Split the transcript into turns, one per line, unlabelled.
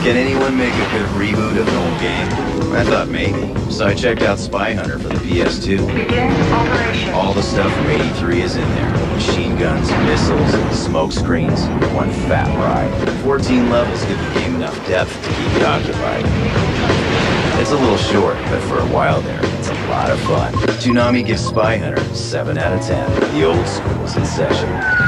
Can anyone make a good reboot of an old game? I thought maybe. So I checked out SpyHunter for the PS2.
Begin operation.
All the stuff from '83 is in there. Machine guns, missiles, smoke screens. One fat ride. 14 levels give the game enough depth to keep you occupied. It's a little short, but for a while there, it's a lot of fun. TOONAMI gives SpyHunter 7 out of 10. The old school's in session.